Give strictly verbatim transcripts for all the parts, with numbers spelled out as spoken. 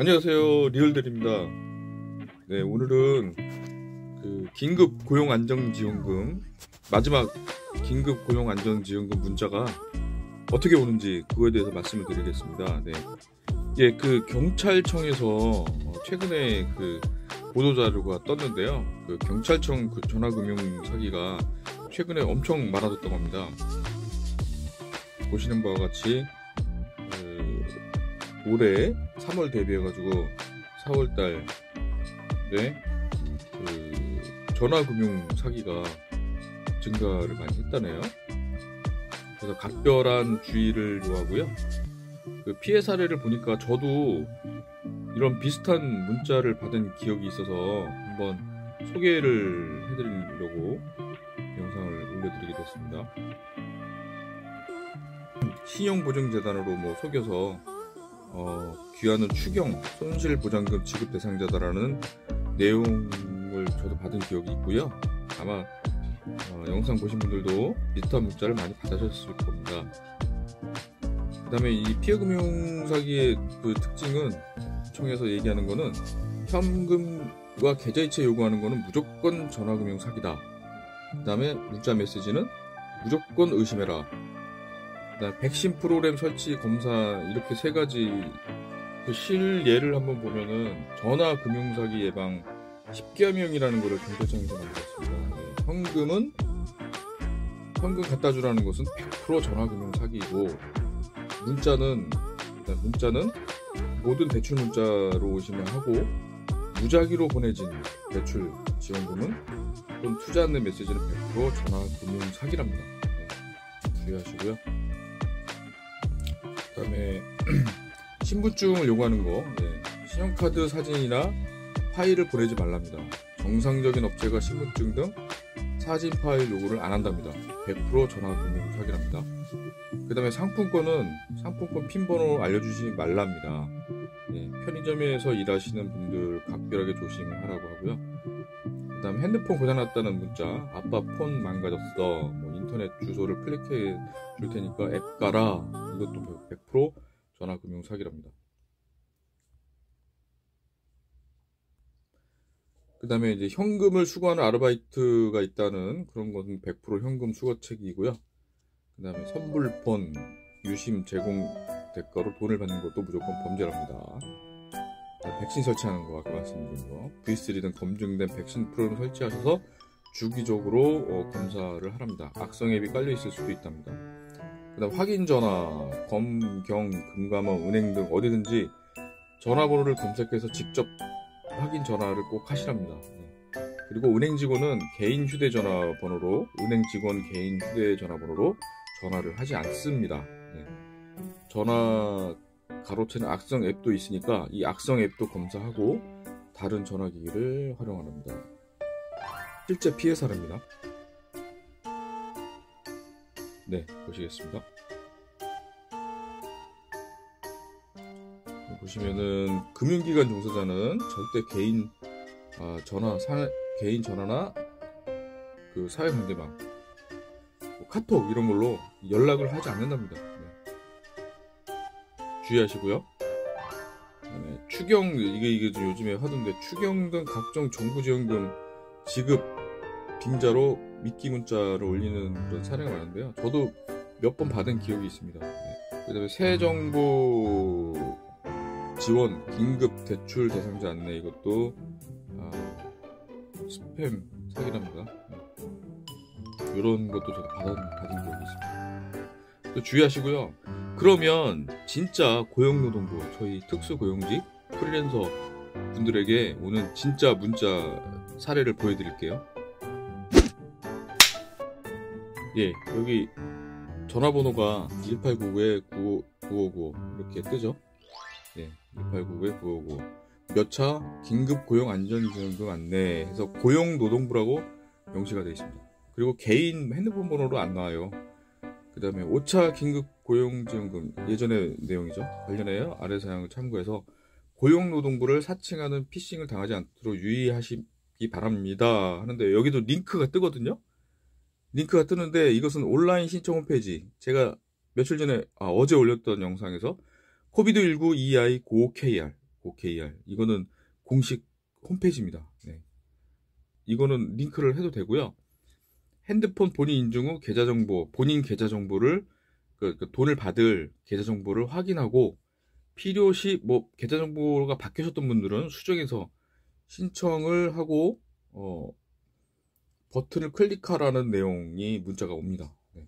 안녕하세요, 리얼델입니다. 네, 오늘은 그 긴급 고용안정지원금 마지막 긴급 고용안정지원금 문자가 어떻게 오는지 그거에 대해서 말씀을 드리겠습니다. 네, 예, 그 경찰청에서 최근에 그 보도자료가 떴는데요. 그 경찰청 그 전화금융 사기가 최근에 엄청 많아졌다고 합니다. 보시는 바와 같이 그 올해 삼월 대비해가지고 사월달에 그 전화금융 사기가 증가를 많이 했다네요. 그래서 각별한 주의를 요하고요. 그 피해 사례를 보니까 저도 이런 비슷한 문자를 받은 기억이 있어서 한번 소개를 해드리려고 영상을 올려드리게 됐습니다. 신용보증재단으로 뭐 속여서 어, 귀하는 추경 손실보장금 지급 대상자다라는 내용을 저도 받은 기억이 있고요. 아마 어, 영상 보신 분들도 비슷한 문자를 많이 받으셨을 겁니다. 그 다음에 이 피해금융 사기의 그 특징은 청에서 얘기하는 거는 현금과 계좌이체 요구하는 거는 무조건 전화금융 사기다. 그 다음에 문자 메시지는 무조건 의심해라. 그다음에 백신 프로그램 설치 검사 이렇게 세 가지 그 실예를 한번 보면은 전화 금융 사기 예방 십 계명이라는 거를 경찰청에서 만들었습니다. 네, 현금은 현금 갖다 주라는 것은 백 퍼센트 전화 금융 사기이고 문자는 문자는 모든 대출 문자로 오시면 하고 무작위로 보내진 대출 지원금은 또는 투자 안내 메시지는 백 퍼센트 전화 금융 사기랍니다. 네, 주의하시고요. 그 다음에 신분증을 요구하는 거, 네. 신용카드 사진이나 파일을 보내지 말랍니다. 정상적인 업체가 신분증 등 사진 파일 요구를 안 한답니다. 백 퍼센트 전화금융 사기랍니다. 그 다음에 상품권은 상품권 핀번호 알려주지 말랍니다. 네. 편의점에서 일하시는 분들 각별하게 조심하라고 하고요. 그 다음에 핸드폰 고장났다는 문자, 아빠 폰 망가졌어, 뭐 인터넷 주소를 클릭해 줄 테니까 앱 깔아, 이것도 백 퍼센트 전화금융 사기랍니다. 그 다음에 이제 현금을 수거하는 아르바이트가 있다는 그런 것은 백 퍼센트 현금 수거책이고요. 그 다음에 선불폰, 유심 제공 대가로 돈을 받는 것도 무조건 범죄랍니다. 백신 설치하는 거 아까 말씀드린 거, 브이 쓰리 등 검증된 백신 프로그램 설치하셔서 주기적으로 어, 검사를 하랍니다. 악성 앱이 깔려 있을 수도 있답니다. 그 다음 확인 전화, 검, 경, 금감원, 은행 등 어디든지 전화번호를 검색해서 직접 확인 전화를 꼭 하시랍니다. 네. 그리고 은행 직원은 개인 휴대전화 번호로, 은행 직원 개인 휴대전화 번호로 전화를 하지 않습니다. 네. 전화 가로채는 악성 앱도 있으니까 이 악성 앱도 검사하고 다른 전화기기를 활용합니다. 실제 피해 사례입니다. 네, 보시겠습니다. 보시면은 금융기관 종사자는 절대 개인 아, 전화, 사, 개인 전화나 그 사회관계망, 뭐 카톡 이런 걸로 연락을 하지 않는답니다. 네. 주의하시고요. 네, 추경 이게 이게 좀 요즘에 하던데 추경 등 각종 정부 지원금 지급 빙자로 미끼 문자를 올리는 그런 사례가 많은데요. 저도 몇 번 받은 기억이 있습니다. 네. 그 다음에 새 정부 지원 긴급 대출 대상자 안내 이것도 아, 스팸 사기랍니다. 네. 이런 것도 저도 받은, 받은 기억이 있습니다. 또 주의하시고요. 그러면 진짜 고용노동부 저희 특수고용직 프리랜서 분들에게 오늘 진짜 문자 사례를 보여드릴게요. 예, 여기 전화번호가 일팔구구에 구오구오 이렇게 뜨죠. 예, 일팔구구에 구오구오 몇 차 긴급 고용 안전지원금 안내 해서 고용노동부라고 명시가 되어 있습니다. 그리고 개인 핸드폰 번호로 안 나와요. 그 다음에 오 차 긴급 고용지원금 예전의 내용이죠. 관련하여 아래 사항을 참고해서 고용노동부를 사칭하는 피싱을 당하지 않도록 유의하시기 바랍니다 하는데 여기도 링크가 뜨거든요. 링크가 뜨는데 이것은 온라인 신청 홈페이지, 제가 며칠 전에 아, 어제 올렸던 영상에서 코비드 십구 이아이 구십오 케이알 고케이알. 이거는 공식 홈페이지입니다. 네. 이거는 링크를 해도 되고요. 핸드폰 본인 인증 후 계좌정보, 본인 계좌정보를 그, 그 돈을 받을 계좌정보를 확인하고 필요시 뭐 계좌정보가 바뀌셨던 분들은 수정해서 신청을 하고 어, 버튼을 클릭하라는 내용이 문자가 옵니다. 네.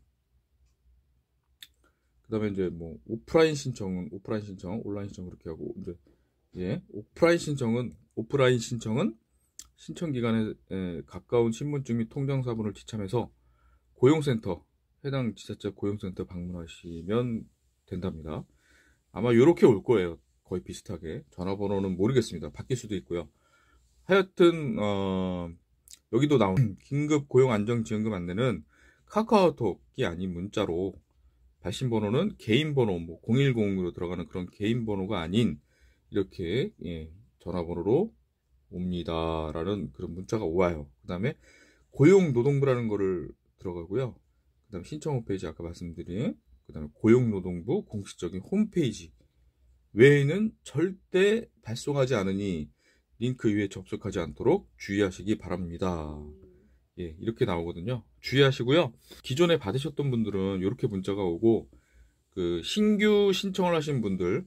그 다음에 이제 뭐 오프라인 신청은 오프라인 신청, 온라인 신청 그렇게 하고 이제 예, 오프라인 신청은 오프라인 신청은 신청 기간에 가까운 신분증 및 통장사본을 지참해서 고용센터, 해당 지자체 고용센터 방문하시면 된답니다. 아마 이렇게 올 거예요. 거의 비슷하게. 전화번호는 모르겠습니다. 바뀔 수도 있고요. 하여튼 어, 여기도 나온 긴급 고용안정지원금 안내는 카카오톡이 아닌 문자로, 발신번호는 개인번호 뭐 공일공으로 들어가는 그런 개인번호가 아닌 이렇게 예, 전화번호로 옵니다 라는 그런 문자가 와요. 그 다음에 고용노동부라는 거를 들어가고요. 그 다음에 신청 홈페이지 아까 말씀드린 그 다음에 고용노동부 공식적인 홈페이지 외에는 절대 발송하지 않으니 링크 위에 접속하지 않도록 주의하시기 바랍니다. 예, 이렇게 나오거든요. 주의하시고요. 기존에 받으셨던 분들은 이렇게 문자가 오고, 그 신규 신청을 하신 분들,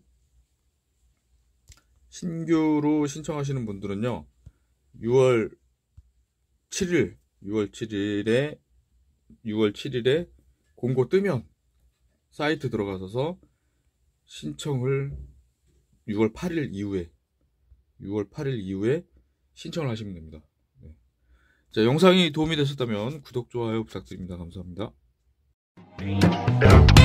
신규로 신청하시는 분들은요, 유월 칠일, 유월 칠일에, 유월 칠일에 공고 뜨면 사이트 들어가셔서 신청을 유월 팔일 이후에, 유월 팔일 이후에 신청을 하시면 됩니다. 네. 자, 영상이 도움이 되셨다면 구독, 좋아요 부탁드립니다. 감사합니다.